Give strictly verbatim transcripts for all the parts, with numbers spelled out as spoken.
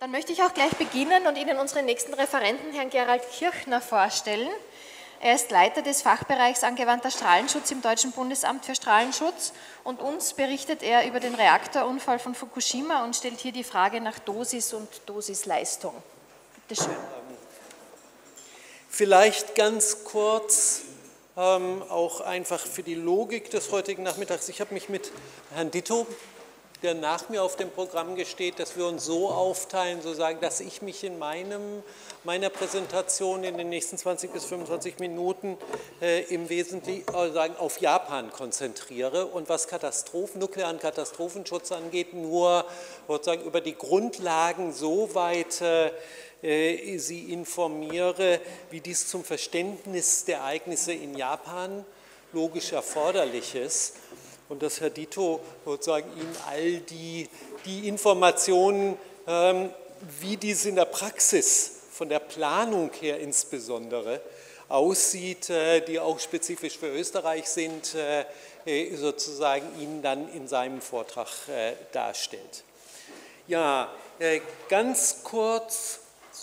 Dann möchte ich auch gleich beginnen und Ihnen unseren nächsten Referenten, Herrn Gerald Kirchner, vorstellen. Er ist Leiter des Fachbereichs Angewandter Strahlenschutz im Deutschen Bundesamt für Strahlenschutz und uns berichtet er über den Reaktorunfall von Fukushima und stellt hier die Frage nach Dosis und Dosisleistung. Bitte schön. Vielleicht ganz kurz, ähm, auch einfach für die Logik des heutigen Nachmittags. Ich habe mich mit Herrn Ditto, der nach mir auf dem Programm steht, dass wir uns so aufteilen, sozusagen, dass ich mich in meinem, meiner Präsentation in den nächsten zwanzig bis fünfundzwanzig Minuten äh, im Wesentlichen äh, sagen, auf Japan konzentriere und was Katastrophen, nuklearen Katastrophenschutz angeht, nur sozusagen über die Grundlagen so weit äh, Sie informiere, wie dies zum Verständnis der Ereignisse in Japan logisch erforderlich ist. Und dass Herr Ditto sozusagen Ihnen all die, die Informationen, ähm, wie dies in der Praxis, von der Planung her insbesondere, aussieht, äh, die auch spezifisch für Österreich sind, äh, sozusagen Ihnen dann in seinem Vortrag äh, darstellt. Ja, äh, ganz kurz,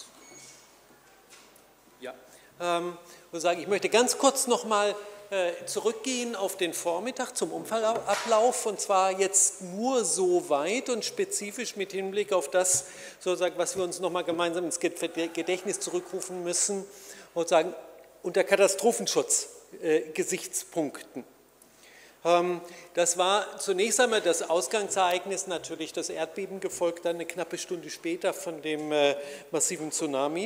ja, ähm, sozusagen, ich möchte ganz kurz nochmal zurückgehen auf den Vormittag zum Unfallablauf und zwar jetzt nur so weit und spezifisch mit Hinblick auf das, sozusagen, was wir uns nochmal gemeinsam ins Gedächtnis zurückrufen müssen, sozusagen unter Katastrophenschutz-Gesichtspunkten. Das war zunächst einmal das Ausgangsereignis, natürlich das Erdbeben, gefolgt dann eine knappe Stunde später von dem massiven Tsunami.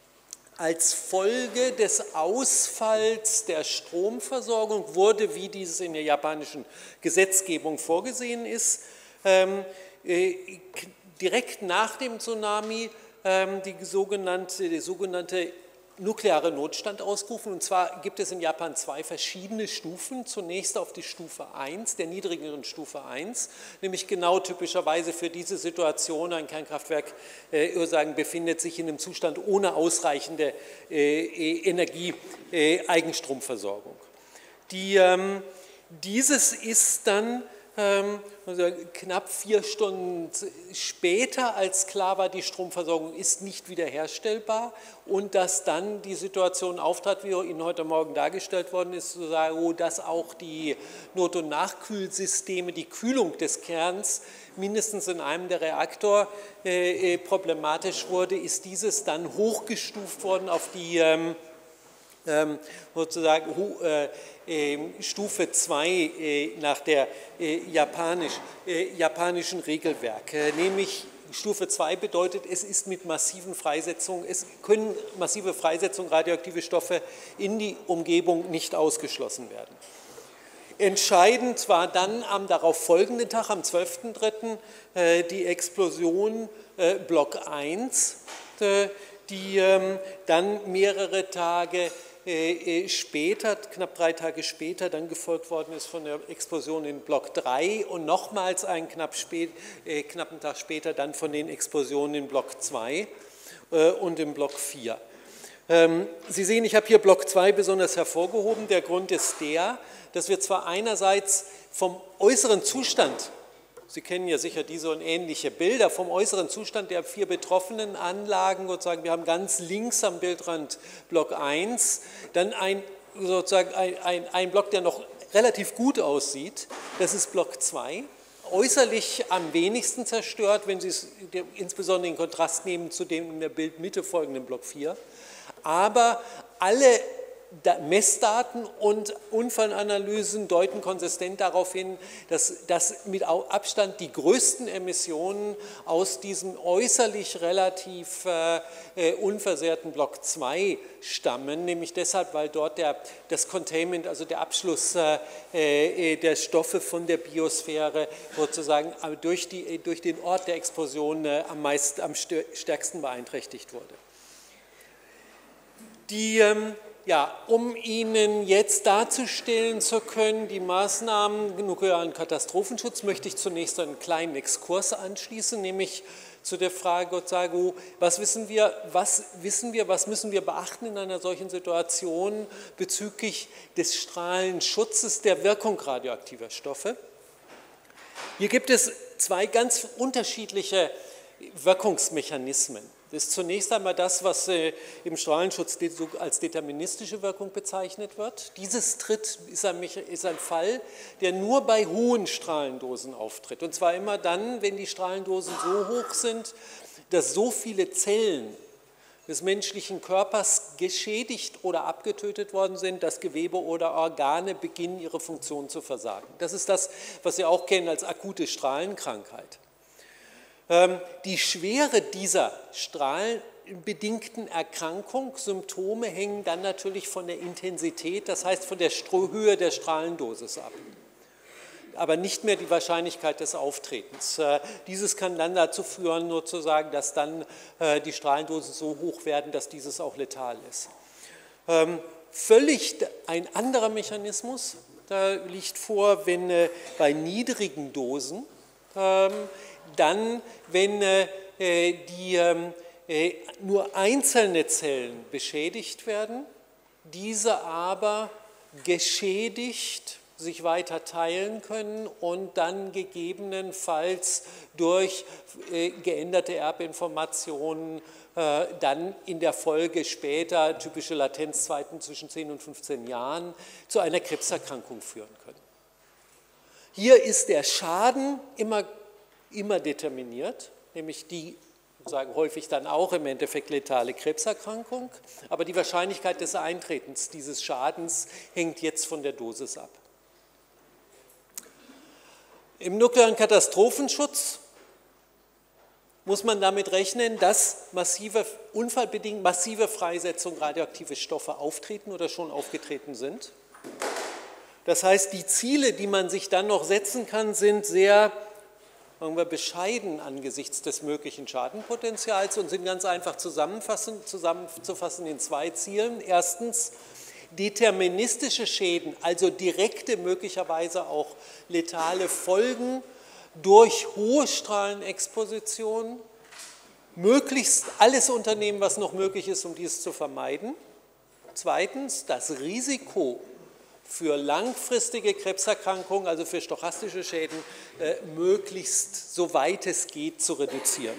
Als Folge des Ausfalls der Stromversorgung wurde, wie dieses in der japanischen Gesetzgebung vorgesehen ist, ähm, äh, direkt nach dem Tsunami ähm, die sogenannte, die sogenannte nukleare Notstand ausgerufen. Und zwar gibt es in Japan zwei verschiedene Stufen. Zunächst auf die Stufe eins, der niedrigeren Stufe eins, nämlich genau typischerweise für diese Situation, ein Kernkraftwerk äh, sagen, befindet sich in einem Zustand ohne ausreichende äh, Energie-Eigenstromversorgung. Die, ähm, dieses ist dann Ähm, also knapp vier Stunden später, als klar war, die Stromversorgung ist nicht wiederherstellbar und dass dann die Situation auftrat, wie Ihnen heute Morgen dargestellt worden ist, sozusagen, dass auch die Not- und Nachkühlsysteme, die Kühlung des Kerns mindestens in einem der Reaktor äh, problematisch wurde, ist dieses dann hochgestuft worden auf die ähm, ähm, sozusagen äh, Stufe zwei äh, nach der äh, japanisch, äh, japanischen Regelwerk. Äh, nämlich Stufe zwei bedeutet, es ist mit massiven Freisetzungen, es können massive Freisetzungen radioaktive Stoffe in die Umgebung nicht ausgeschlossen werden. Entscheidend war dann am darauf folgenden Tag, am zwölften dritten äh, die Explosion äh, Block eins, äh, die ähm, dann mehrere Tage später, knapp drei Tage später, dann gefolgt worden ist von der Explosion in Block drei und nochmals einen knapp spät, äh, knappen Tag später dann von den Explosionen in Block zwei äh, und in Block vier. Ähm, Sie sehen, ich habe hier Block zwei besonders hervorgehoben. Der Grund ist der, dass wir zwar einerseits vom äußeren Zustand, Sie kennen ja sicher diese und ähnliche Bilder vom äußeren Zustand der vier betroffenen Anlagen, sozusagen, wir haben ganz links am Bildrand Block eins, dann ein, sozusagen ein, ein, ein Block, der noch relativ gut aussieht, das ist Block zwei, äußerlich am wenigsten zerstört, wenn Sie es insbesondere in Kontrast nehmen zu dem in der Bildmitte folgenden Block vier, aber alle Messdaten und Unfallanalysen deuten konsistent darauf hin, dass, dass mit Abstand die größten Emissionen aus diesem äußerlich relativ äh, unversehrten Block zwei stammen, nämlich deshalb, weil dort der, das Containment, also der Abschluss äh, der Stoffe von der Biosphäre sozusagen durch, die, durch den Ort der Explosion äh, am, meisten, am stärksten beeinträchtigt wurde. Die ähm, Ja, um Ihnen jetzt darzustellen zu können, die Maßnahmen im nuklearen Katastrophenschutz, möchte ich zunächst einen kleinen Exkurs anschließen, nämlich zu der Frage, was wissen wir, was wissen wir, was müssen wir beachten in einer solchen Situation bezüglich des Strahlenschutzes der Wirkung radioaktiver Stoffe. Hier gibt es zwei ganz unterschiedliche Wirkungsmechanismen. Das ist zunächst einmal das, was äh, im Strahlenschutz als deterministische Wirkung bezeichnet wird. Dieses Tritt ist ein, ist ein Fall, der nur bei hohen Strahlendosen auftritt. Und zwar immer dann, wenn die Strahlendosen so hoch sind, dass so viele Zellen des menschlichen Körpers geschädigt oder abgetötet worden sind, dass Gewebe oder Organe beginnen, ihre Funktion zu versagen. Das ist das, was Sie auch kennen als akute Strahlenkrankheit. Die Schwere dieser strahlenbedingten Erkrankung, Symptome hängen dann natürlich von der Intensität, das heißt von der Höhe der Strahlendosis ab, aber nicht mehr die Wahrscheinlichkeit des Auftretens. Dieses kann dann dazu führen, nur zu sagen, dass dann die Strahlendosen so hoch werden, dass dieses auch letal ist. Völlig ein anderer Mechanismus, da liegt vor, wenn bei niedrigen Dosen, dann, wenn äh, die, äh, nur einzelne Zellen beschädigt werden, diese aber geschädigt sich weiter teilen können und dann gegebenenfalls durch äh, geänderte Erbinformationen äh, dann in der Folge später, typische Latenzzeiten zwischen zehn und fünfzehn Jahren, zu einer Krebserkrankung führen können. Hier ist der Schaden immer immer determiniert, nämlich die, sagen häufig dann auch im Endeffekt letale Krebserkrankung, aber die Wahrscheinlichkeit des Eintretens dieses Schadens hängt jetzt von der Dosis ab. Im nuklearen Katastrophenschutz muss man damit rechnen, dass massive, unfallbedingt massive Freisetzung radioaktiver Stoffe auftreten oder schon aufgetreten sind. Das heißt, die Ziele, die man sich dann noch setzen kann, sind sehr sagen wir, bescheiden angesichts des möglichen Schadenpotenzials und sind ganz einfach zusammenzufassen in zwei Zielen. Erstens, deterministische Schäden, also direkte, möglicherweise auch letale Folgen durch hohe Strahlenexposition, möglichst alles unternehmen, was noch möglich ist, um dies zu vermeiden. Zweitens, das Risiko für langfristige Krebserkrankungen, also für stochastische Schäden, äh, möglichst, soweit es geht, zu reduzieren.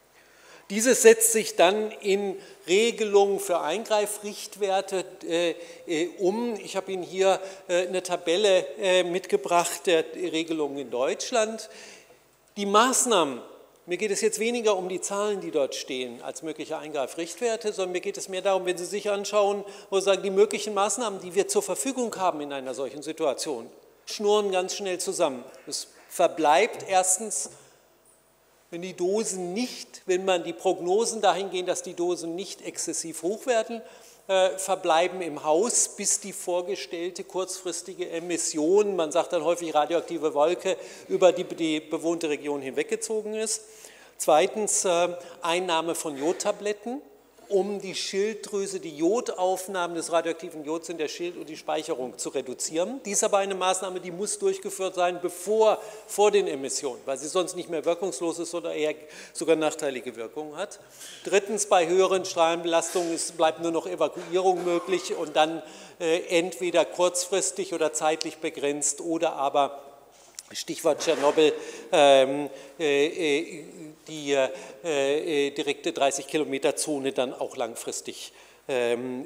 Dieses setzt sich dann in Regelungen für Eingreifrichtwerte äh, äh, um. Ich habe Ihnen hier äh, eine Tabelle äh, mitgebracht der Regelungen in Deutschland. Die Maßnahmen, mir geht es jetzt weniger um die Zahlen, die dort stehen, als mögliche Eingreifrichtwerte, sondern mir geht es mehr darum, wenn Sie sich anschauen, wo sagen, die möglichen Maßnahmen, die wir zur Verfügung haben in einer solchen Situation, schnurren ganz schnell zusammen. Es verbleibt erstens, wenn die Dosen nicht, wenn man die Prognosen dahin gehen, dass die Dosen nicht exzessiv hoch werden, äh, verbleiben im Haus, bis die vorgestellte kurzfristige Emission, man sagt dann häufig radioaktive Wolke, über die, die bewohnte Region hinweggezogen ist. Zweitens äh, Einnahme von Jodtabletten, um die Schilddrüse, die Jodaufnahmen des radioaktiven Jods in der Schild- und die Speicherung zu reduzieren. Dies ist aber eine Maßnahme, die muss durchgeführt sein, bevor, vor den Emissionen, weil sie sonst nicht mehr wirkungslos ist oder eher sogar nachteilige Wirkungen hat. Drittens, bei höheren Strahlenbelastungen ist, bleibt nur noch Evakuierung möglich und dann äh, entweder kurzfristig oder zeitlich begrenzt oder aber Stichwort Tschernobyl, ähm, äh, die äh, direkte dreißig-Kilometer-Zone dann auch langfristig ähm,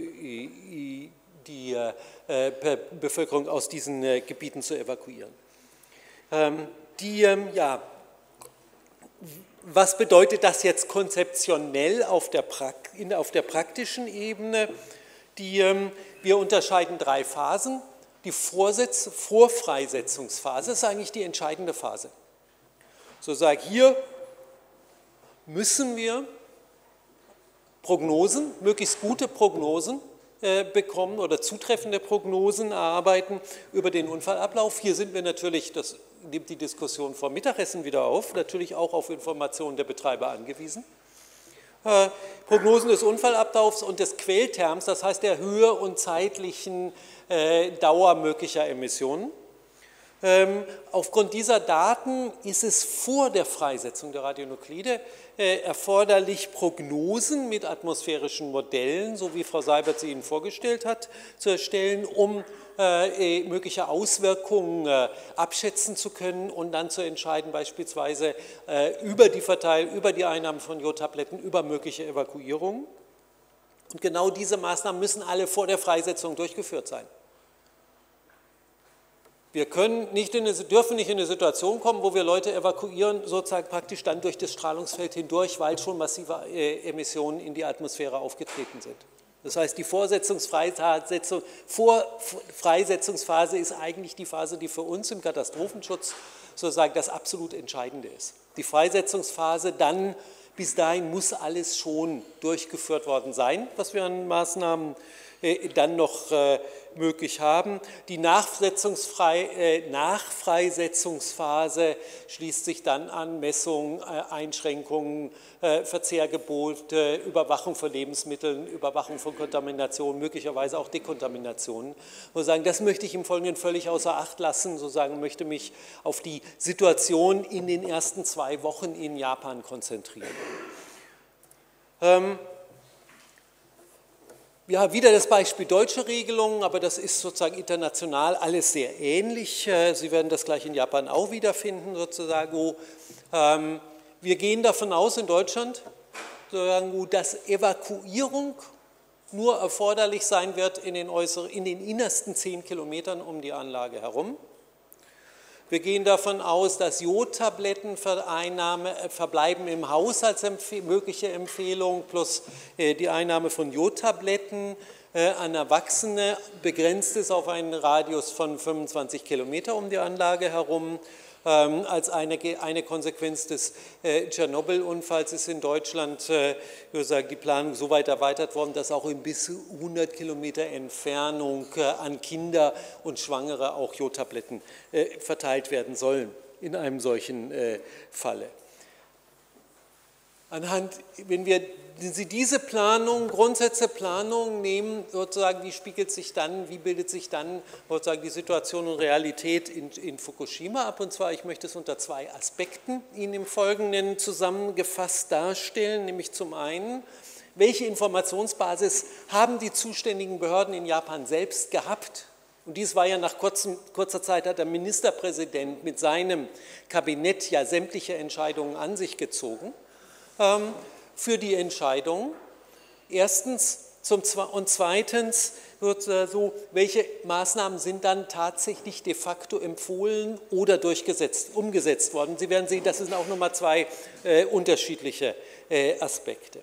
äh, die äh, Bevölkerung aus diesen äh, Gebieten zu evakuieren. Ähm, die, ähm, ja, was bedeutet das jetzt konzeptionell auf der, in, auf der praktischen Ebene? Die, ähm, wir unterscheiden drei Phasen. Die Vorsetz Vorfreisetzungsphase ist eigentlich die entscheidende Phase. So sage ich, hier müssen wir Prognosen, möglichst gute Prognosen äh, bekommen oder zutreffende Prognosen erarbeiten über den Unfallablauf. Hier sind wir natürlich, das nimmt die Diskussion vor Mittagessen wieder auf, natürlich auch auf Informationen der Betreiber angewiesen. Äh, Prognosen des Unfallablaufs und des Quellterms, das heißt der Höhe und zeitlichen äh, Dauer möglicher Emissionen. Ähm, aufgrund dieser Daten ist es vor der Freisetzung der Radionuklide äh, erforderlich, Prognosen mit atmosphärischen Modellen, so wie Frau Seibert sie Ihnen vorgestellt hat, zu erstellen, um äh, mögliche Auswirkungen äh, abschätzen zu können und dann zu entscheiden, beispielsweise äh, über die Verteilung, über die Einnahme von Jodtabletten, über mögliche Evakuierungen. Und genau diese Maßnahmen müssen alle vor der Freisetzung durchgeführt sein. Wir können nicht in eine, dürfen nicht in eine Situation kommen, wo wir Leute evakuieren, sozusagen praktisch dann durch das Strahlungsfeld hindurch, weil schon massive äh, Emissionen in die Atmosphäre aufgetreten sind. Das heißt, die Vorsetzungsfreisetzung, Vorfreisetzungsphase ist eigentlich die Phase, die für uns im Katastrophenschutz sozusagen das absolut Entscheidende ist. Die Freisetzungsphase dann, bis dahin muss alles schon durchgeführt worden sein, was wir an Maßnahmen äh, dann noch äh, möglich haben. Die Nachsetzungsfrei, äh, Nachfreisetzungsphase schließt sich dann an Messungen, äh, Einschränkungen, äh, Verzehrgebote, Überwachung von Lebensmitteln, Überwachung von Kontamination, möglicherweise auch Dekontaminationen. Und sagen, das möchte ich im Folgenden völlig außer Acht lassen, sozusagen möchte mich auf die Situation in den ersten zwei Wochen in Japan konzentrieren. Ähm, Ja, wieder das Beispiel deutsche Regelungen, aber das ist sozusagen international alles sehr ähnlich. Sie werden das gleich in Japan auch wiederfinden, sozusagen, wo ähm, wir gehen davon aus in Deutschland, sozusagen, dass Evakuierung nur erforderlich sein wird in den, äußeren, in den innersten zehn Kilometern um die Anlage herum. Wir gehen davon aus, dass Jodtablettenvereinnahme verbleiben im Haus als mögliche Empfehlung, plus die Einnahme von Jodtabletten an Erwachsene begrenzt ist auf einen Radius von fünfundzwanzig Kilometer um die Anlage herum. Als eine, eine Konsequenz des äh, Tschernobyl-Unfalls ist in Deutschland äh, sagen, die Planung so weit erweitert worden, dass auch in bis hundert Kilometer Entfernung äh, an Kinder und Schwangere auch Jodtabletten äh, verteilt werden sollen in einem solchen äh, Falle. Anhand, wenn wir Sie diese Planung, Grundsätze Planung nehmen, sozusagen, wie spiegelt sich dann, wie bildet sich dann sozusagen die Situation und Realität in, in Fukushima ab? Und zwar, ich möchte es unter zwei Aspekten Ihnen im Folgenden zusammengefasst darstellen, nämlich zum einen, welche Informationsbasis haben die zuständigen Behörden in Japan selbst gehabt? Und dies war ja nach kurzem, kurzer Zeit, hat der Ministerpräsident mit seinem Kabinett ja sämtliche Entscheidungen an sich gezogen. Ähm, für die Entscheidung. Erstens zum, und zweitens, so, welche Maßnahmen sind dann tatsächlich de facto empfohlen oder durchgesetzt, umgesetzt worden. Sie werden sehen, das sind auch nochmal zwei äh, unterschiedliche äh, Aspekte.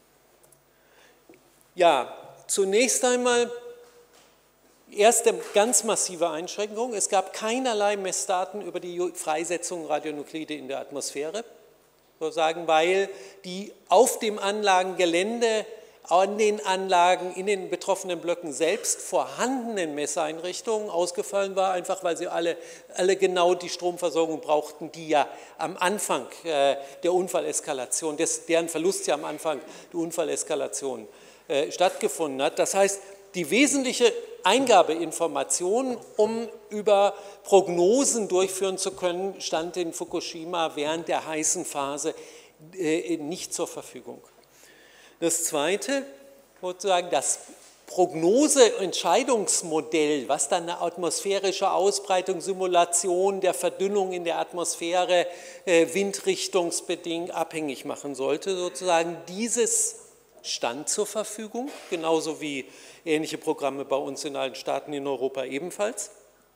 Ja, zunächst einmal erste ganz massive Einschränkung. Es gab keinerlei Messdaten über die Freisetzung Radionuklide in der Atmosphäre. Sozusagen, weil die auf dem Anlagengelände, an den Anlagen, in den betroffenen Blöcken selbst vorhandenen Messeinrichtungen ausgefallen war, einfach weil sie alle, alle genau die Stromversorgung brauchten, die ja am Anfang äh, der Unfalleskalation, des, deren Verlust ja am Anfang der Unfalleskalation äh, stattgefunden hat. Das heißt, die wesentliche Eingabeinformation, um über Prognosen durchführen zu können, stand in Fukushima während der heißen Phase äh, nicht zur Verfügung. Das Zweite, sozusagen das Prognose-Entscheidungsmodell, was dann eine atmosphärische Ausbreitung, Simulation der Verdünnung in der Atmosphäre äh, windrichtungsbedingt abhängig machen sollte, sozusagen dieses stand zur Verfügung, genauso wie ähnliche Programme bei uns in allen Staaten in Europa ebenfalls.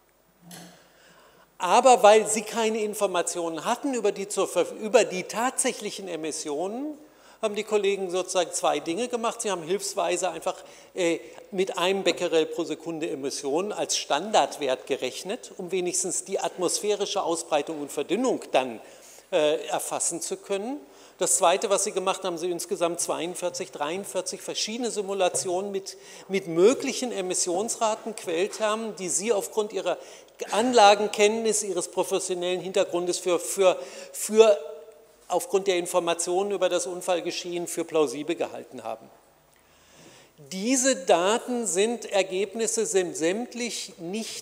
Aber weil sie keine Informationen hatten über die, zur, über die tatsächlichen Emissionen, haben die Kollegen sozusagen zwei Dinge gemacht. Sie haben hilfsweise einfach äh, mit einem Becquerel pro Sekunde Emissionen als Standardwert gerechnet, um wenigstens die atmosphärische Ausbreitung und Verdünnung dann äh, erfassen zu können. Das Zweite, was Sie gemacht haben, Sie insgesamt zweiundvierzig, dreiundvierzig verschiedene Simulationen mit, mit möglichen Emissionsraten, Quelltermen, die Sie aufgrund Ihrer Anlagenkenntnis, Ihres professionellen Hintergrundes für, für, für aufgrund der Informationen über das Unfallgeschehen für plausibel gehalten haben. Diese Daten sind Ergebnisse, sind sämtlich nicht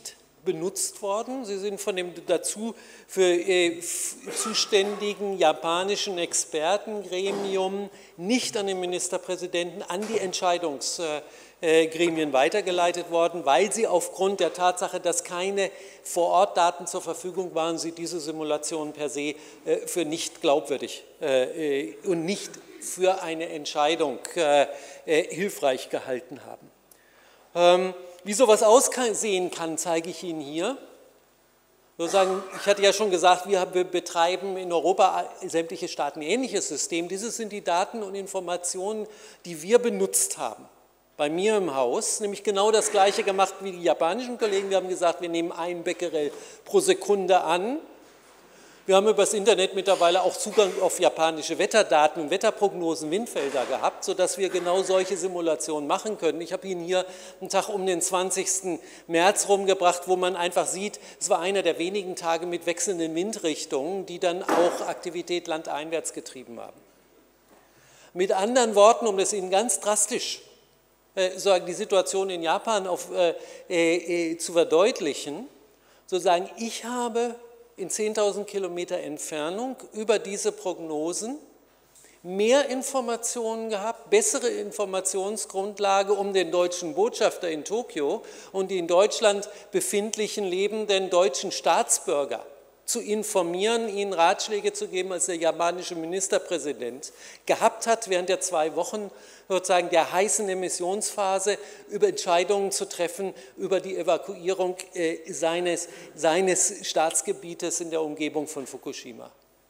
benutzt worden. Sie sind von dem dazu für äh, zuständigen japanischen Expertengremium nicht an den Ministerpräsidenten, an die Entscheidungsgremien weitergeleitet worden, weil sie aufgrund der Tatsache, dass keine Vorortdaten zur Verfügung waren, sie diese Simulationen per se äh, für nicht glaubwürdig äh, und nicht für eine Entscheidung äh, äh, hilfreich gehalten haben. Ähm, Wie sowas aussehen kann, zeige ich Ihnen hier. Sozusagen, ich hatte ja schon gesagt, wir betreiben in Europa sämtliche Staaten ein ähnliches System. Dieses sind die Daten und Informationen, die wir benutzt haben. Bei mir im Haus, nämlich genau das Gleiche gemacht wie die japanischen Kollegen. Wir haben gesagt, wir nehmen ein Becquerel pro Sekunde an. Wir haben über das Internet mittlerweile auch Zugang auf japanische Wetterdaten und Wetterprognosen, Windfelder gehabt, sodass wir genau solche Simulationen machen können. Ich habe Ihnen hier einen Tag um den zwanzigsten März rumgebracht, wo man einfach sieht, es war einer der wenigen Tage mit wechselnden Windrichtungen, die dann auch Aktivität landeinwärts getrieben haben. Mit anderen Worten, um das Ihnen ganz drastisch äh, die Situation in Japan auf, äh, äh, zu verdeutlichen, sozusagen, ich habe in zehntausend Kilometer Entfernung über diese Prognosen mehr Informationen gehabt, bessere Informationsgrundlage, um den deutschen Botschafter in Tokio und die in Deutschland befindlichen lebenden deutschen Staatsbürger zu informieren, ihnen Ratschläge zu geben, als der japanische Ministerpräsident gehabt hat, während der zwei Wochen sozusagen der heißen Emissionsphase über Entscheidungen zu treffen über die Evakuierung äh, seines, seines Staatsgebietes in der Umgebung von Fukushima.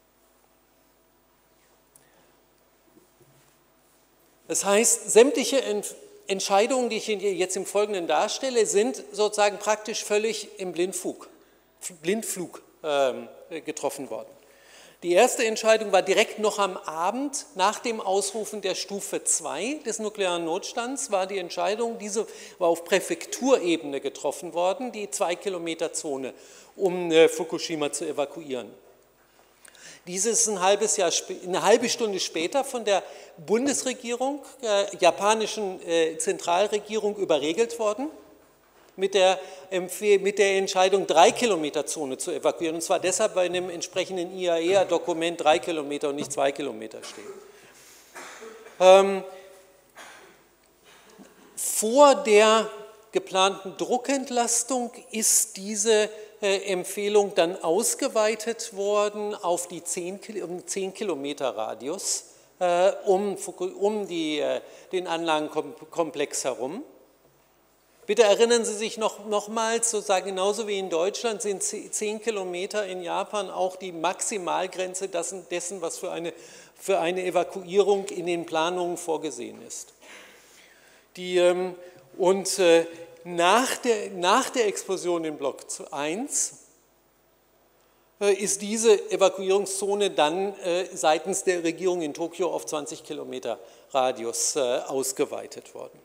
Das heißt, sämtliche Ent Entscheidungen, die ich jetzt im Folgenden darstelle, sind sozusagen praktisch völlig im Blindflug, Blindflug ähm, getroffen worden. Die erste Entscheidung war direkt noch am Abend nach dem Ausrufen der Stufe zwei des nuklearen Notstands, war die Entscheidung, diese war auf Präfekturebene getroffen worden, die Zwei-Kilometer-Zone, um äh, Fukushima zu evakuieren. Dies ist ein halbes Jahr, eine halbe Stunde später von der Bundesregierung, äh, japanischen äh, Zentralregierung überregelt worden, mit der, mit der Entscheidung, drei Kilometer Zone zu evakuieren. Und zwar deshalb, weil in dem entsprechenden I A E A-Dokument drei Kilometer und nicht zwei Kilometer steht. Ähm, vor der geplanten Druckentlastung ist diese äh, Empfehlung dann ausgeweitet worden auf die zehn Kilometer Radius äh, um, um die, äh, den Anlagenkomplex herum. Bitte erinnern Sie sich noch, nochmals, sozusagen genauso wie in Deutschland sind zehn Kilometer in Japan auch die Maximalgrenze dessen, was für eine, für eine Evakuierung in den Planungen vorgesehen ist. Die, und nach der, nach der Explosion in Block eins ist diese Evakuierungszone dann seitens der Regierung in Tokio auf zwanzig Kilometer Radius ausgeweitet worden.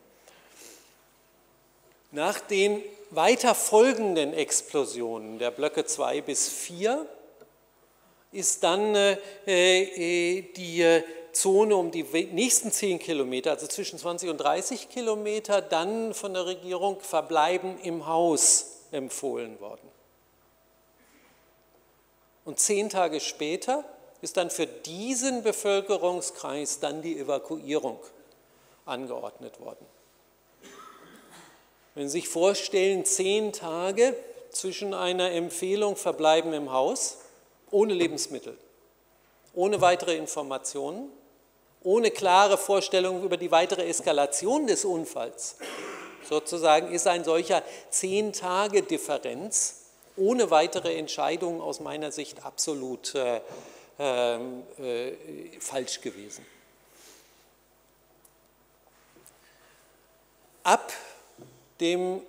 Nach den weiter folgenden Explosionen der Blöcke zwei bis vier ist dann äh, die äh, Zone um die nächsten zehn Kilometer, also zwischen zwanzig und dreißig Kilometer, dann von der Regierung Verbleiben im Haus empfohlen worden. Und zehn Tage später ist dann für diesen Bevölkerungskreis dann die Evakuierung angeordnet worden. Wenn Sie sich vorstellen, zehn Tage zwischen einer Empfehlung Verbleiben im Haus, ohne Lebensmittel, ohne weitere Informationen, ohne klare Vorstellungen über die weitere Eskalation des Unfalls, sozusagen ist ein solcher zehn Tage Differenz ohne weitere Entscheidungen aus meiner Sicht absolut äh, äh, falsch gewesen. Ab dem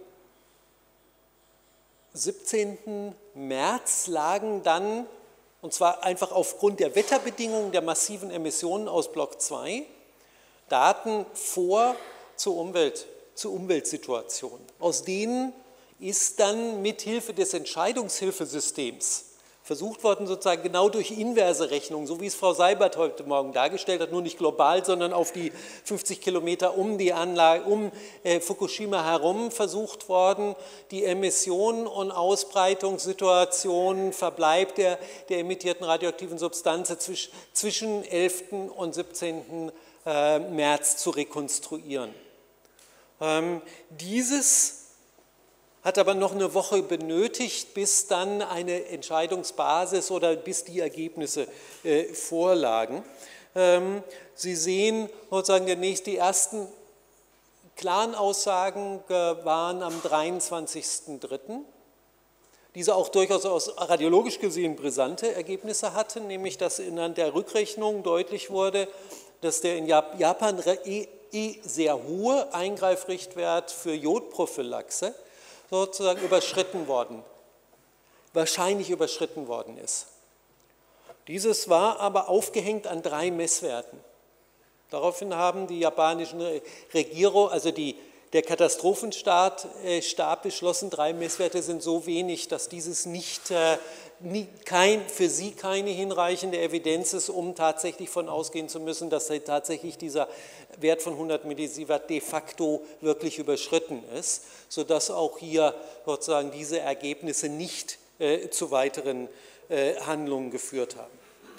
siebzehnten März lagen dann, und zwar einfach aufgrund der Wetterbedingungen, der massiven Emissionen aus Block zwei, Daten vor zur, Umwelt, zur Umweltsituation. Aus denen ist dann mit Hilfe des Entscheidungshilfesystems versucht worden, sozusagen genau durch inverse Rechnung, so wie es Frau Seibert heute Morgen dargestellt hat, nur nicht global, sondern auf die fünfzig Kilometer um die Anlage, um äh, Fukushima herum versucht worden, die Emissionen und Ausbreitungssituationen, Verbleib der, der emittierten radioaktiven Substanzen zwisch, zwischen elften und siebzehnten Äh, März zu rekonstruieren. Ähm, dieses hat aber noch eine Woche benötigt, bis dann eine Entscheidungsbasis oder bis die Ergebnisse äh, vorlagen. Ähm, Sie sehen sozusagen demnächst die ersten klaren Aussagen äh, waren am dreiundzwanzigsten dritten Diese auch durchaus aus radiologisch gesehen brisante Ergebnisse hatten, nämlich dass in der Rückrechnung deutlich wurde, dass der in Japan eh, eh sehr hohe Eingreifrichtwert für Jodprophylaxe sozusagen überschritten worden, wahrscheinlich überschritten worden ist. Dieses war aber aufgehängt an drei Messwerten. Daraufhin haben die japanischen Regierung, also die, der Katastrophenstab äh, Stab beschlossen, drei Messwerte sind so wenig, dass dieses nicht, äh, nie, kein, für sie keine hinreichende Evidenz ist, um tatsächlich von ausgehen zu müssen, dass tatsächlich dieser Wert von hundert Millisievert de facto wirklich überschritten ist, sodass auch hier sozusagen diese Ergebnisse nicht äh, zu weiteren äh, Handlungen geführt haben.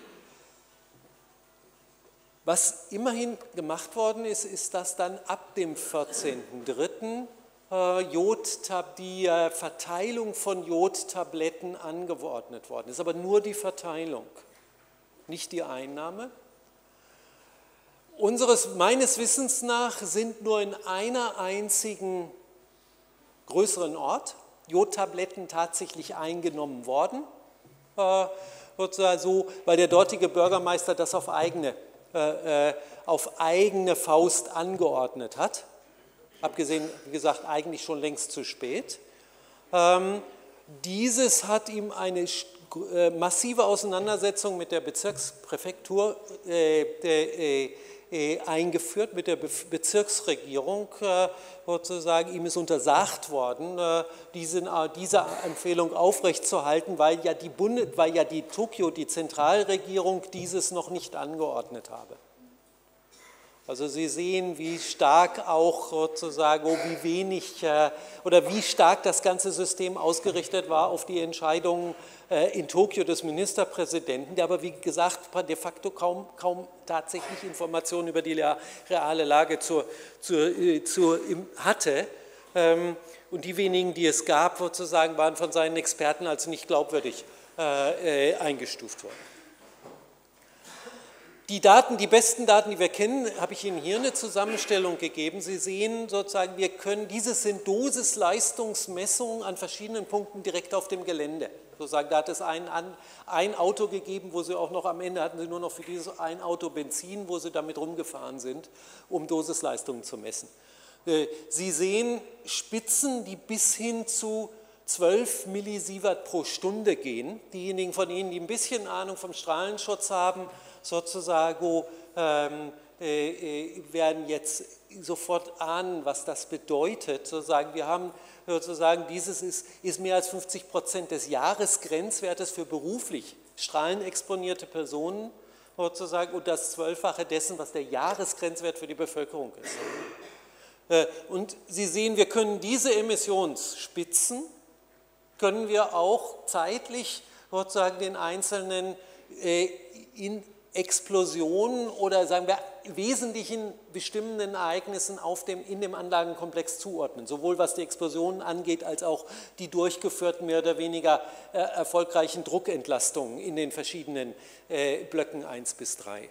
Was immerhin gemacht worden ist, ist, dass dann ab dem vierzehnten dritten äh, Jodtab, die äh, Verteilung von Jodtabletten angeordnet worden ist, aber nur die Verteilung, nicht die Einnahme. Unseres, meines Wissens nach sind nur in einer einzigen größeren Ort Jodtabletten tatsächlich eingenommen worden, äh, sozusagen so, weil der dortige Bürgermeister das auf eigene auf eigene Faust angeordnet hat, abgesehen, wie gesagt, eigentlich schon längst zu spät. Ähm, dieses hat ihm eine äh, massive Auseinandersetzung mit der Bezirkspräfektur äh, äh, äh, eingeführt, mit der Be Bezirksregierung äh, sozusagen. Ihm ist untersagt worden, äh, diese, äh, diese Empfehlung aufrechtzuerhalten, weil ja die Bunde, weil ja die Tokio, die Zentralregierung, dieses noch nicht angeordnet habe. Also Sie sehen, wie stark auch sozusagen, wie wenig äh, oder wie stark das ganze System ausgerichtet war auf die Entscheidungen äh, in Tokio des Ministerpräsidenten, der aber wie gesagt de facto kaum, kaum tatsächlich Informationen über die reale Lage zur, zur, äh, zur, im, hatte. Ähm, und die wenigen, die es gab, sozusagen, waren von seinen Experten als nicht glaubwürdig äh, äh, eingestuft worden. Die Daten, die besten Daten, die wir kennen, habe ich Ihnen hier eine Zusammenstellung gegeben. Sie sehen sozusagen, wir können, dieses sind Dosis-Leistungsmessungen an verschiedenen Punkten direkt auf dem Gelände. Sozusagen, da hat es ein, ein Auto gegeben, wo Sie auch noch am Ende hatten Sie nur noch für dieses ein Auto Benzin, wo Sie damit rumgefahren sind, um Dosisleistungen zu messen. Sie sehen Spitzen, die bis hin zu zwölf Millisievert pro Stunde gehen. Diejenigen von Ihnen, die ein bisschen Ahnung vom Strahlenschutz haben, sozusagen ähm, äh, werden jetzt sofort ahnen, was das bedeutet. Sozusagen, wir haben sozusagen, dieses ist, ist mehr als fünfzig Prozent des Jahresgrenzwertes für beruflich strahlenexponierte Personen sozusagen und das Zwölffache dessen, was der Jahresgrenzwert für die Bevölkerung ist. Äh, und Sie sehen, wir können diese Emissionsspitzen, können wir auch zeitlich sozusagen den einzelnen äh, in Explosionen oder sagen wir wesentlichen bestimmenden Ereignissen auf dem, in dem Anlagenkomplex zuordnen, sowohl was die Explosionen angeht, als auch die durchgeführten mehr oder weniger äh, erfolgreichen Druckentlastungen in den verschiedenen äh, Blöcken eins bis drei.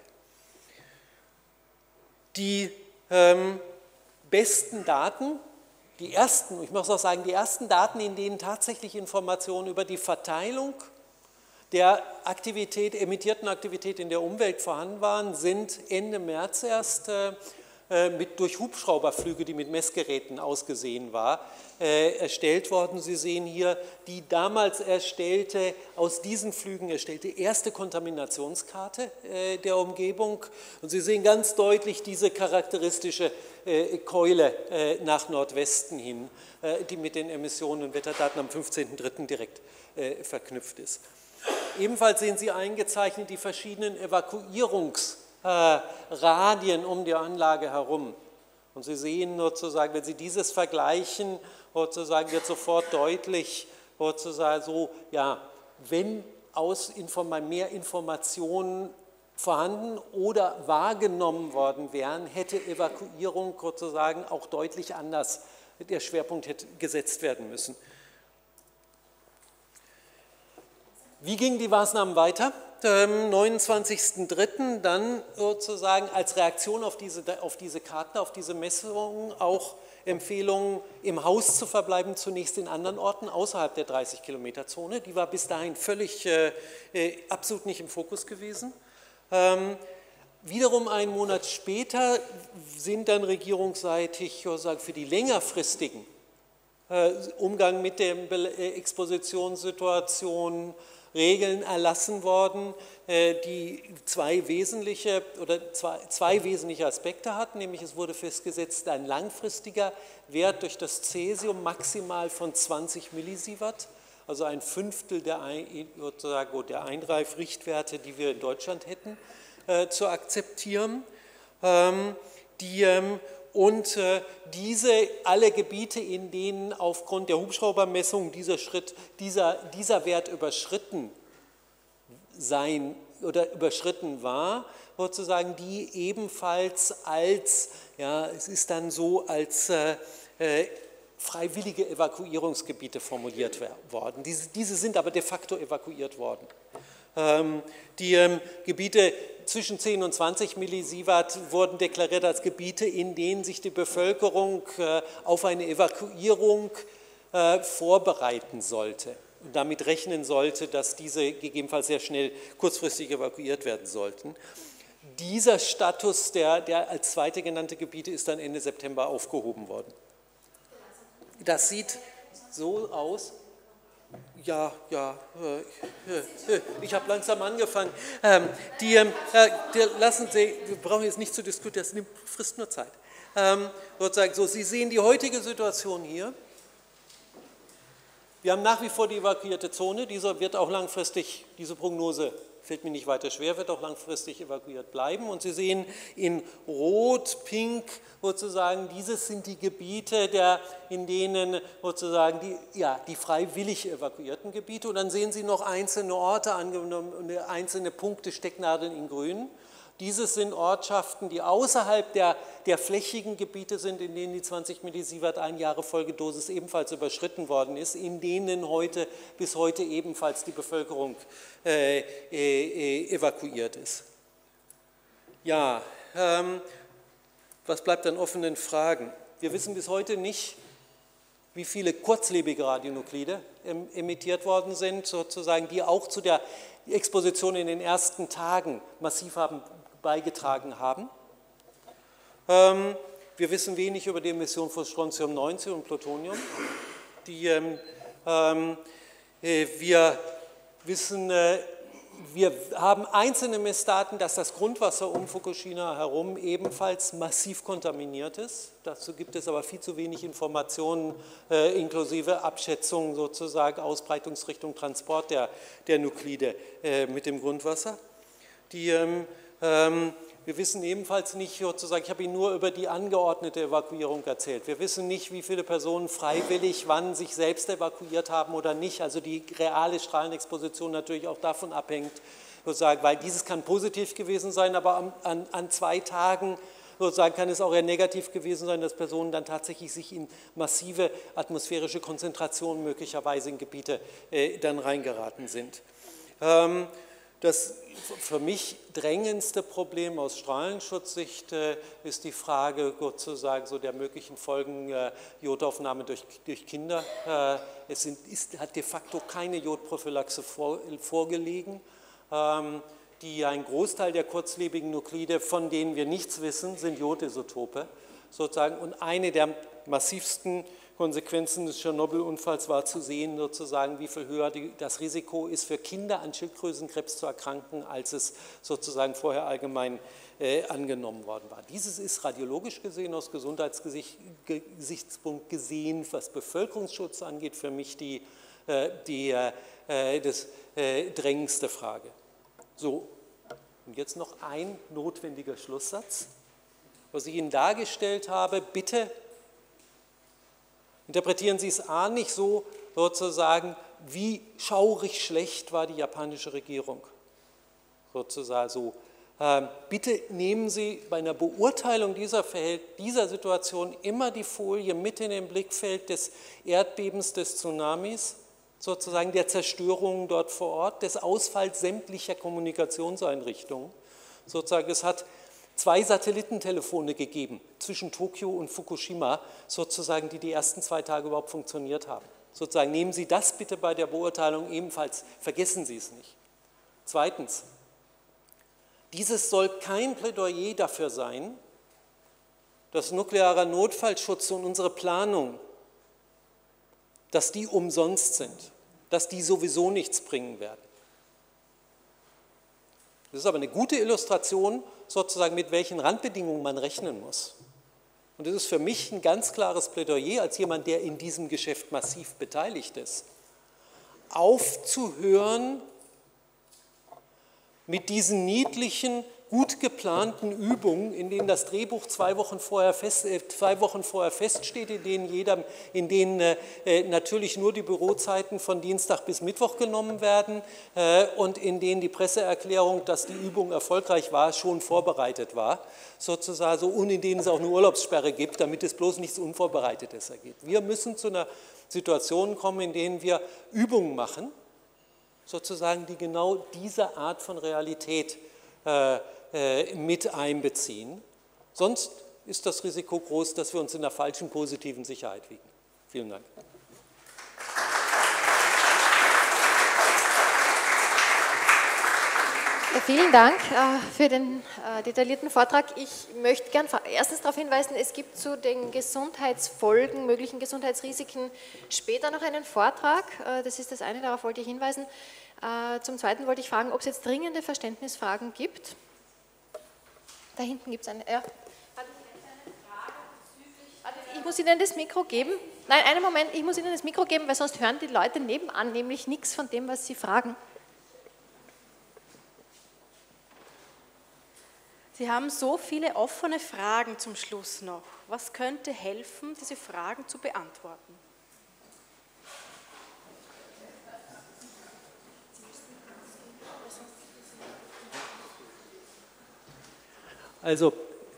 Die ähm, besten Daten, die ersten, ich muss auch sagen, die ersten Daten, in denen tatsächlich Informationen über die Verteilung der Aktivität, emittierten Aktivität in der Umwelt vorhanden waren, sind Ende März erst äh, mit, durch Hubschrauberflüge, die mit Messgeräten ausgesehen war, äh, erstellt worden. Sie sehen hier die damals erstellte, aus diesen Flügen erstellte erste Kontaminationskarte äh, der Umgebung. Und Sie sehen ganz deutlich diese charakteristische äh, Keule äh, nach Nordwesten hin, äh, die mit den Emissionen und Wetterdaten am fünfzehnten dritten direkt äh, verknüpft ist. ebenfalls sehen Sie eingezeichnet die verschiedenen Evakuierungsradien um die Anlage herum. Und Sie sehen sozusagen, wenn Sie dieses vergleichen, sozusagen wird sofort deutlich, sozusagen so, ja, wenn aus Inform- mehr Informationen vorhanden oder wahrgenommen worden wären, hätte Evakuierung sozusagen auch deutlich anders, der Schwerpunkt hätte gesetzt werden müssen. Wie gingen die Maßnahmen weiter? Am neunundzwanzigsten dritten dann sozusagen als Reaktion auf diese, auf diese Karten, auf diese Messungen auch Empfehlungen, im Haus zu verbleiben, zunächst in anderen Orten außerhalb der dreißig Kilometer Zone. Die war bis dahin völlig, äh, absolut nicht im Fokus gewesen. Ähm, wiederum einen Monat später sind dann regierungsseitig sagen, für die längerfristigen äh, Umgang mit der Expositionssituation Regeln erlassen worden, äh, die zwei wesentliche oder zwei, zwei wesentliche Aspekte hatten, nämlich es wurde festgesetzt, ein langfristiger Wert durch das Cäsium maximal von zwanzig Millisievert, also ein Fünftel der, ein, der Einreifrichtwerte, die wir in Deutschland hätten, äh, zu akzeptieren. Ähm, die, ähm, und äh, diese, alle Gebiete, in denen aufgrund der Hubschraubermessung dieser, Schritt, dieser, dieser Wert überschritten sein oder überschritten war, sozusagen, die ebenfalls als, ja, es ist dann so, als äh, äh, freiwillige Evakuierungsgebiete formuliert worden. Diese, diese sind aber de facto evakuiert worden. Ähm, die ähm, Gebiete zwischen zehn und zwanzig Millisievert wurden deklariert als Gebiete, in denen sich die Bevölkerung äh, auf eine Evakuierung äh, vorbereiten sollte und damit rechnen sollte, dass diese gegebenenfalls sehr schnell kurzfristig evakuiert werden sollten. Dieser Status der, der als zweite genannte Gebiete ist dann Ende September aufgehoben worden. Das sieht so aus. Ja, ja, äh, äh, ich habe langsam angefangen. Ähm, die, äh, die, lassen Sie, wir brauchen jetzt nicht zu diskutieren, das nimmt, frisst nur Zeit. Ähm, sozusagen so, Sie sehen die heutige Situation hier. Wir haben nach wie vor die evakuierte Zone, diese wird auch langfristig, diese Prognose fällt mir nicht weiter schwer, wird auch langfristig evakuiert bleiben. Und Sie sehen in Rot, Pink sozusagen, dieses sind die Gebiete, der, in denen sozusagen die, ja, die freiwillig evakuierten Gebiete. Und dann sehen Sie noch einzelne Orte, angenommen, einzelne Punkte, Stecknadeln in Grün. Dieses sind Ortschaften, die außerhalb der, der flächigen Gebiete sind, in denen die zwanzig Millisievert ein Jahre Folgedosis ebenfalls überschritten worden ist, in denen heute, bis heute ebenfalls die Bevölkerung äh, äh, evakuiert ist. Ja, ähm, was bleibt an offenen Fragen? Wir wissen bis heute nicht, wie viele kurzlebige Radionuklide emittiert worden sind, sozusagen, die auch zu der Exposition in den ersten Tagen massiv haben beigetragen haben. Ähm, wir wissen wenig über die Emission von Strontium neunzehn und Plutonium. Die, ähm, äh, wir wissen, äh, wir haben einzelne Messdaten, dass das Grundwasser um Fukushima herum ebenfalls massiv kontaminiert ist. Dazu gibt es aber viel zu wenig Informationen, äh, inklusive Abschätzungen sozusagen, Ausbreitungsrichtung, Transport der, der Nuklide äh, mit dem Grundwasser. Die, ähm, ähm, wir wissen ebenfalls nicht, sozusagen, ich habe Ihnen nur über die angeordnete Evakuierung erzählt. Wir wissen nicht, wie viele Personen freiwillig wann sich selbst evakuiert haben oder nicht. Also die reale Strahlenexposition natürlich auch davon abhängt, sozusagen, weil dieses kann positiv gewesen sein, aber an, an, an zwei Tagen sozusagen kann es auch eher negativ gewesen sein, dass Personen dann tatsächlich sich in massive atmosphärische Konzentrationen möglicherweise in Gebiete äh, dann reingeraten sind. Ähm, Das für mich drängendste Problem aus Strahlenschutzsicht äh, ist die Frage sozusagen so der möglichen Folgen äh, Jodaufnahme durch, durch Kinder. Äh, es sind, ist, hat de facto keine Jodprophylaxe vor, vorgelegen. Ähm, die, ein Großteil der kurzlebigen Nuklide, von denen wir nichts wissen, sind Jodisotope sozusagen. Und eine der massivsten Konsequenzen des Tschernobyl-Unfalls war zu sehen, sozusagen, wie viel höher die, das Risiko ist, für Kinder an Schilddrüsenkrebs zu erkranken, als es sozusagen vorher allgemein äh, angenommen worden war. Dieses ist radiologisch gesehen, aus Gesundheitsgesichtspunkt gesehen, was Bevölkerungsschutz angeht, für mich die äh, die, äh, das äh, drängendste Frage. So, und jetzt noch ein notwendiger Schlusssatz. Was ich Ihnen dargestellt habe, bitte interpretieren Sie es A nicht so, sozusagen, wie schaurig schlecht war die japanische Regierung. Sozusagen so. Ähm, bitte nehmen Sie bei einer Beurteilung dieser, Verhält dieser Situation immer die Folie mit in den Blickfeld des Erdbebens, des Tsunamis, sozusagen der Zerstörungen dort vor Ort, des Ausfalls sämtlicher Kommunikationseinrichtungen. Sozusagen, es hat zwei Satellitentelefone gegeben zwischen Tokio und Fukushima, sozusagen, die die ersten zwei Tage überhaupt funktioniert haben. Sozusagen, nehmen Sie das bitte bei der Beurteilung ebenfalls, vergessen Sie es nicht. Zweitens, dieses soll kein Plädoyer dafür sein, dass nuklearer Notfallschutz und unsere Planung, dass die umsonst sind, dass die sowieso nichts bringen werden. Das ist aber eine gute Illustration, sozusagen mit welchen Randbedingungen man rechnen muss. Und das ist für mich ein ganz klares Plädoyer, als jemand, der in diesem Geschäft massiv beteiligt ist, aufzuhören mit diesen niedlichen, gut geplanten Übungen, in denen das Drehbuch zwei Wochen vorher, fest, äh, zwei Wochen vorher feststeht, in denen, jeder, in denen äh, natürlich nur die Bürozeiten von Dienstag bis Mittwoch genommen werden äh, und in denen die Presseerklärung, dass die Übung erfolgreich war, schon vorbereitet war, sozusagen, so, und in denen es auch eine Urlaubssperre gibt, damit es bloß nichts Unvorbereitetes ergeht. Wir müssen zu einer Situation kommen, in denen wir Übungen machen, sozusagen, die genau diese Art von Realität äh, äh, mit einbeziehen. Sonst ist das Risiko groß, dass wir uns in der falschen positiven Sicherheit wiegen. Vielen Dank. Ja, vielen Dank äh, für den äh, detaillierten Vortrag. Ich möchte gern erstens darauf hinweisen, es gibt zu den Gesundheitsfolgen, möglichen Gesundheitsrisiken später noch einen Vortrag. Äh, das ist das eine, darauf wollte ich hinweisen. Äh, zum Zweiten wollte ich fragen, ob es jetzt dringende Verständnisfragen gibt. Da hinten gibt es eine. Ja. Ich muss Ihnen das Mikro geben. Nein, einen Moment, ich muss Ihnen das Mikro geben, weil sonst hören die Leute nebenan nämlich nichts von dem, was Sie fragen. Sie haben so viele offene Fragen zum Schluss noch. Was könnte helfen, diese Fragen zu beantworten? Also,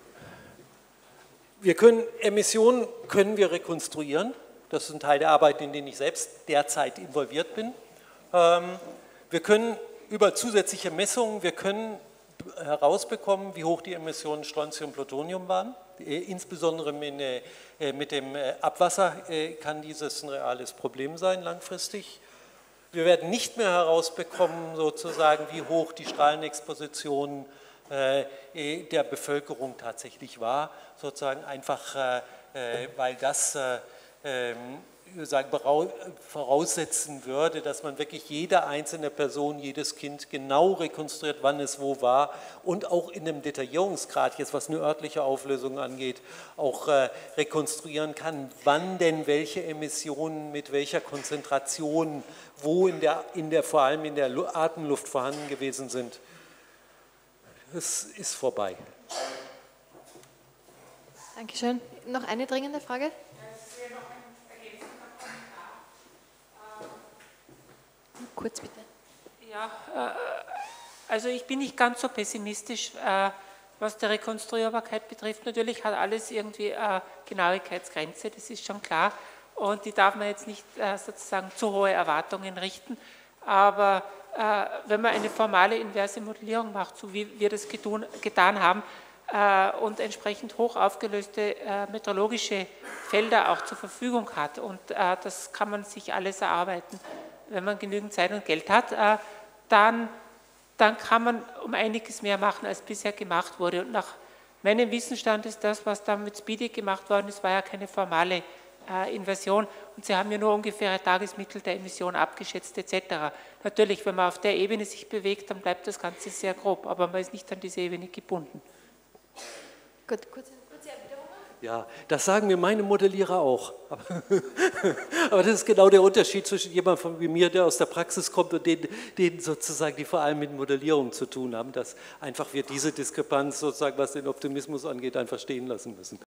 wir können, Emissionen können wir rekonstruieren. Das ist ein Teil der Arbeit, in den ich selbst derzeit involviert bin. Wir können über zusätzliche Messungen, wir können herausbekommen, wie hoch die Emissionen Strontium und Plutonium waren. Insbesondere mit dem Abwasser kann dieses ein reales Problem sein, langfristig. Wir werden nicht mehr herausbekommen, sozusagen, wie hoch die Strahlenexposition der Bevölkerung tatsächlich war, sozusagen einfach, weil das sagen, voraussetzen würde, dass man wirklich jede einzelne Person, jedes Kind genau rekonstruiert, wann es wo war und auch in einem Detaillierungsgrad, jetzt was eine örtliche Auflösung angeht, auch äh, rekonstruieren kann, wann denn welche Emissionen mit welcher Konzentration wo in der, in der, vor allem in der Atemluft vorhanden gewesen sind. Es ist vorbei. Dankeschön. Noch eine dringende Frage? Kurz bitte. Ja, also ich bin nicht ganz so pessimistisch, was die Rekonstruierbarkeit betrifft. Natürlich hat alles irgendwie eine Genauigkeitsgrenze, das ist schon klar. Und die darf man jetzt nicht sozusagen zu hohe Erwartungen richten. Aber wenn man eine formale inverse Modellierung macht, so wie wir das getan haben, und entsprechend hoch aufgelöste meteorologische Felder auch zur Verfügung hat, und das kann man sich alles erarbeiten, wenn man genügend Zeit und Geld hat, dann, dann kann man um einiges mehr machen, als bisher gemacht wurde. Und nach meinem Wissensstand ist das, was dann mit Speedy gemacht worden ist, war ja keine formale äh, Inversion. Und Sie haben ja nur ungefähre Tagesmittel der Emission abgeschätzt et cetera. Natürlich, wenn man auf der Ebene sich bewegt, dann bleibt das Ganze sehr grob, aber man ist nicht an diese Ebene gebunden. Gut, kurze, kurze Erwiderung. Ja, das sagen mir meine Modellierer auch. Aber, aber das ist genau der Unterschied zwischen jemandem wie mir, der aus der Praxis kommt, und denen, denen sozusagen, die vor allem mit Modellierung zu tun haben, dass einfach wir diese Diskrepanz sozusagen, was den Optimismus angeht, einfach stehen lassen müssen.